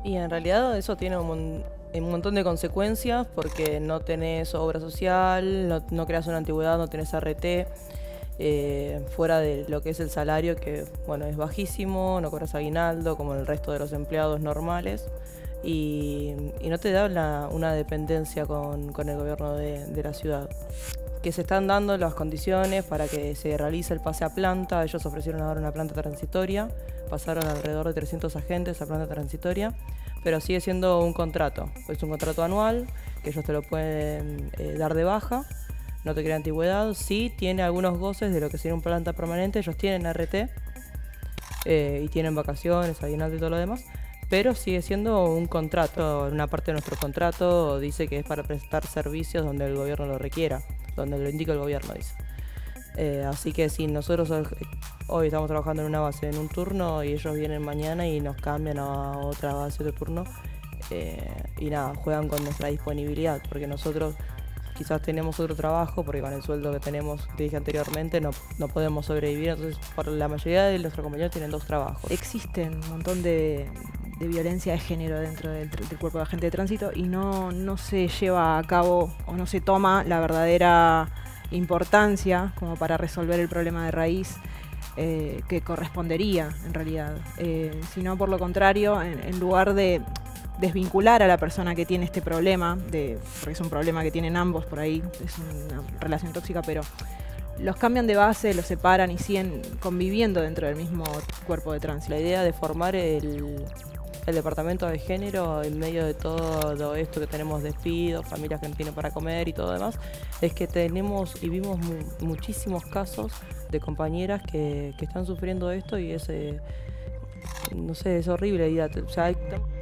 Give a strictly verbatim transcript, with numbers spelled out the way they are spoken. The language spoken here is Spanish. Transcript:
Y en realidad eso tiene un, mon un montón de consecuencias porque no tenés obra social, no, no creas una antigüedad, no tenés R T, eh, fuera de lo que es el salario, que bueno, es bajísimo, no cobras aguinaldo como el resto de los empleados normales. Y, y no te da la, una dependencia con, con el gobierno de, de la ciudad. Que se están dando las condiciones para que se realice el pase a planta. Ellos ofrecieron ahora una planta transitoria, pasaron alrededor de trescientos agentes a planta transitoria, pero sigue siendo un contrato. Es un contrato anual, que ellos te lo pueden eh, dar de baja, no te crea antigüedad. Sí tiene algunos goces de lo que sería un planta permanente, ellos tienen R T eh, y tienen vacaciones, aguinaldo y todo lo demás, pero sigue siendo un contrato. En una parte de nuestro contrato dice que es para prestar servicios donde el gobierno lo requiera, donde lo indica el gobierno, dice. Eh, así que si nosotros hoy estamos trabajando en una base en un turno y ellos vienen mañana y nos cambian a otra base de turno, eh, y nada, juegan con nuestra disponibilidad, porque nosotros quizás tenemos otro trabajo, porque con el sueldo que tenemos, que dije anteriormente, no, no podemos sobrevivir. Entonces, por la mayoría de nuestros compañeros tienen dos trabajos. Existen un montón de, de violencia de género dentro del, del cuerpo de agente de tránsito y no, no se lleva a cabo o no se toma la verdadera importancia como para resolver el problema de raíz eh, que correspondería en realidad, eh, sino por lo contrario, en, en lugar de desvincular a la persona que tiene este problema, de, porque es un problema que tienen ambos por ahí, es una relación tóxica, pero los cambian de base, los separan y siguen conviviendo dentro del mismo cuerpo de tránsito. La idea de formar el, el departamento de género en medio de todo esto que tenemos, despidos, familias que no tienen para comer y todo demás, es que tenemos y vimos mu muchísimos casos de compañeras que, que están sufriendo esto y es, eh, no sé, es horrible. Y, o sea, hay